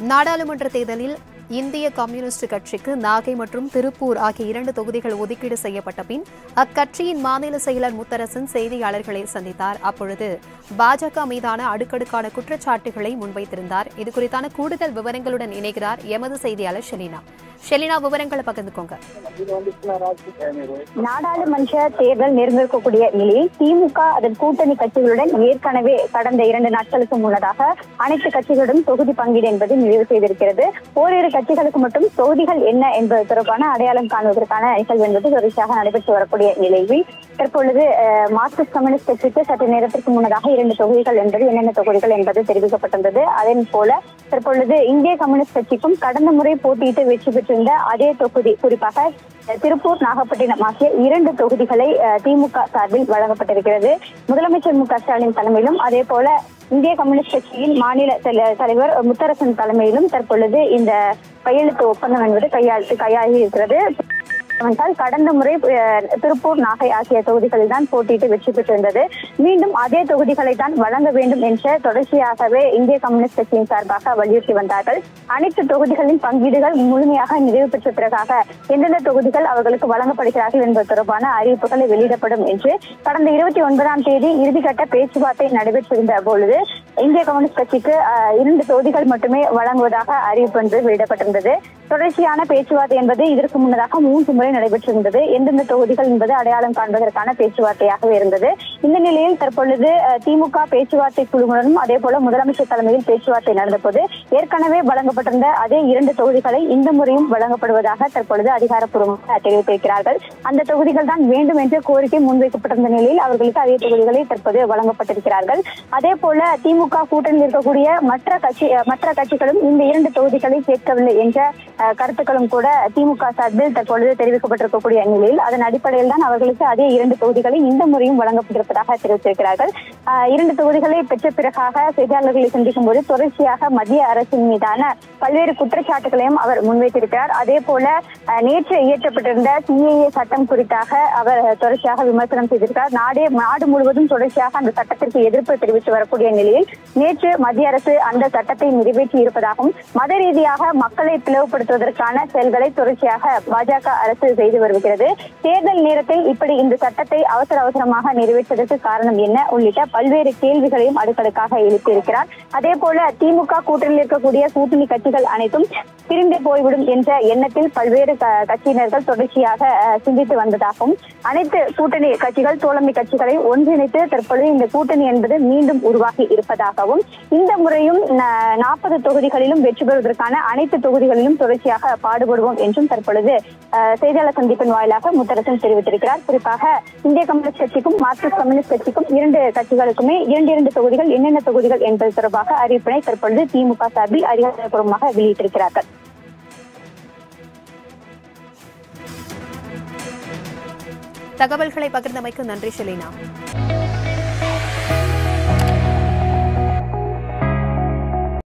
நாடாளுமன்ற தேர்தலில் இந்திய கம்யூனிஸ்ட் கட்சிக்கு நாகை மற்றும் திருப்பூர் ஆகிய 2 தொகுதிகள் ஒதுக்கீடு செய்யப்பட்ட பின் அக்கட்சியின் மாநில செயலர் முத்தரசன் செய்தியாளர்களை சந்தித்தார். அப்பொழுது பாஜக மீதான அடுக்கடுக்கான குற்றச்சாட்டுகளை முன்வைத்திருந்தார். இதுகுறித்தான கூடுதல் விவரங்களுடன் இணைகிறார் எமது செய்தியாளர் ஷெலினா, விவரங்களை பகிர்ந்துக்கோங்க. நாடாளுமன்ற தேர்தல் நெருங்கக்கூடிய நிலையில் திமுக அதன் கூட்டணி கட்சிகளுடன் ஏற்கனவே கடந்த 2 நாட்களுக்கு முன்னதாக அனைத்து கட்சிகளுடன் தொகுதி பங்கீடு என்பதை நிறைவு செய்திருக்கிறது. ஓரிரு கட்சிகளுக்கு மட்டும் தொகுதிகள் என்ன என்பது தொடர்பான அடையாளம் காணுவதற்கான நிகழ்வு என்பது தொடர்ச்சியாக நடைபெற்று வரக்கூடிய நிலையில் தற்பொழுது மார்க்சிஸ்ட் கம்யூனிஸ்ட் கட்சிக்கு சற்று நேரத்திற்கு முன்னதாக 2 தொகுதிகள் என்பது என்னென்ன தொகுதிகள் என்பது தெரிவிக்கப்பட்டிருந்தது. அதே போல தற்பொழுது இந்திய கம்யூனிஸ்ட் கட்சிக்கும் கடந்த முறை போட்டியிட்டு வெற்றி பெற்றிருந்த அதே தொகுதி, குறிப்பாக திருப்பூர், நாகப்பட்டினம் ஆகிய 2 தொகுதிகளை திமுக சார்பில் வழங்கப்பட்டிருக்கிறது. முதலமைச்சர் மு.க.ஸ்டாலின் தலைமையிலும் அதே போல இந்திய கம்யூனிஸ்ட் கட்சியின் மாநில தலைவர் முத்தரசன் தலைமையிலும் தற்பொழுது இந்த கையெழுத்து ஒப்பந்தம் என்பது கையாகி இருக்கிறது. கடந்த முறை திருப்பூர், நாகை ஆகிய தொகுதிகளில் தான் போட்டியிட்டு வெற்றி பெற்றிருந்தது. மீண்டும் அதே தொகுதிகளை தான் வழங்க வேண்டும் என்ற தொடர்ச்சியாகவே இந்திய கம்யூனிஸ்ட் கட்சியின் சார்பாக வலியுறுத்தி வந்தார்கள். அனைத்து தொகுதிகளின் பங்கீடுகள் முழுமையாக நிறைவு பெற்ற பிறகாக எந்தெந்த தொகுதிகள் அவர்களுக்கு வழங்கப்படுகிறார்கள் என்பது தொடர்பான அறிவிப்புகளை வெளியிடப்படும் என்று கடந்த 29ஆம் தேதி இறுதிக்கட்ட பேச்சுவார்த்தை நடைபெற்றிருந்த பொழுது இந்திய கம்யூனிஸ்ட் கட்சிக்கு 2 தொகுதிகள் மட்டுமே வழங்குவதாக அறிவிப்பு என்று வெளியிடப்பட்டிருந்தது. தொடர்ச்சியான பேச்சுவார்த்தை என்பது இதற்கு முன்னதாக 3 முறை நடைபெற்றிருந்தது. எந்தெந்த தொகுதிகள் என்பது அடையாளம் காண்பதற்கான பேச்சுவார்த்தையாகவே இருந்தது. இந்த நிலையில் தற்பொழுது திமுக பேச்சுவார்த்தை குழுவுடனும் அதே போல முதலமைச்சர் தலைமையில் பேச்சுவார்த்தை நடந்தபோது ஏற்கனவே வழங்கப்பட்டிருந்த அதே 2 தொகுதிகளை இந்த முறையும் வழங்கப்படுவதாக தற்பொழுது அதிகாரப்பூர்வமாக தெரிவித்திருக்கிறார்கள். அந்த தொகுதிகள் தான் வேண்டும் என்று கோரிக்கை முன்வைக்கப்பட்டிருந்த நிலையில் அவர்களுக்கு அதே தொகுதிகளை தற்போது வழங்கப்பட்டிருக்கிறார்கள். அதே போல திமுக கூட்டணியில் இருக்கக்கூடிய மற்ற கட்சிகளும் இந்த 2 தொகுதிகளை கேட்கவில்லை என்ற கருத்துக்களும் கூட திமுக சார்பில் தற்பொழுது தெரிவிக்கப்பட்டிருக்கக்கூடிய நிலையில் அதன் அடிப்படையில் தான் அவர்களுக்கு அதே 2 தொகுதிகளை இந்த முறையும் வழங்கப்பட்டிருப்பதாக தெரிவித்திருக்கிறார்கள். 2 தொகுதிகளை பெற்ற பிறகாக செய்தியாளர்களை சந்திக்கும் போது தொடர்ச்சியாக மத்திய அரசின் மீதான பல்வேறு குற்றச்சாட்டுகளையும் அவர் முன்வைத்திருக்கிறார். அதே போல நேற்று இயற்றப்பட்டிருந்த CAA சட்டம் குறித்தாக அவர் தொடர்ச்சியாக விமர்சனம் செய்திருக்கிறார். நாடு முழுவதும் தொடர்ச்சியாக அந்த சட்டத்திற்கு எதிர்ப்பு தெரிவித்து வரக்கூடிய நிலையில் நேற்று மத்திய அரசு அந்த சட்டத்தை நிறைவேற்றி இருப்பதாகவும் மத ரீதியாக மக்களை பிளவுபடுத்துவதற்கான செயல்களை தொடர்ச்சியாக பாஜக அரசு செய்து வருகிறது. தேர்தல் நேரத்தில் இப்படி இந்த சட்டத்தை அவசரமாக நிறைவேற்றுவதற்கு காரணம் என்ன உள்ளிட்ட பல்வேறு கேள்விகளையும் அடுக்கடுக்காக எழுப்பியிருக்கிறார். அதே போல திமுக கூட்டணியில் இருக்கக்கூடிய கூட்டணி கட்சிகள் அனைத்தும் பிரிந்து போய்விடும் என்ற எண்ணத்தில் பல்வேறு கட்சியினர்கள் தொடர்ச்சியாக சிந்தித்து வந்ததாகவும் அனைத்து கூட்டணி கட்சிகள், தோழமை கட்சிகளை ஒன்றிணைத்து தற்பொழுது இந்த கூட்டணி என்பது மீண்டும் உருவாகி இருப்பதாகவும் இந்த முறையும் 40 தொகுதிகளிலும் வெற்றி பெறுவதற்கான அனைத்து தொகுதிகளிலும் தொடர்ச்சியாக பாடுபடுவோம் என்றும் தற்பொழுது செய்தியாளர் சந்திப்பின் வாயிலாக முத்தரசன் தெரிவித்திருக்கிறார். குறிப்பாக இந்திய கம்யூனிஸ்ட் கட்சிக்கும் மார்க்சிஸ்ட் கம்யூனிஸ்ட் கட்சிக்கும் 2 கட்சிகளுக்குமே 2 தொகுதிகள் என்னென்ன தொகுதிகள் என்பது தொடர்பாக அறிவிப்பினை தற்பொழுது திமுக சார்பில் அதிகாரப்பூர்வமாக வெளியிட்டிருக்கிறார்கள். தகவல்களை பகிர்ந்தமைக்கு நன்றி ஷெலினா.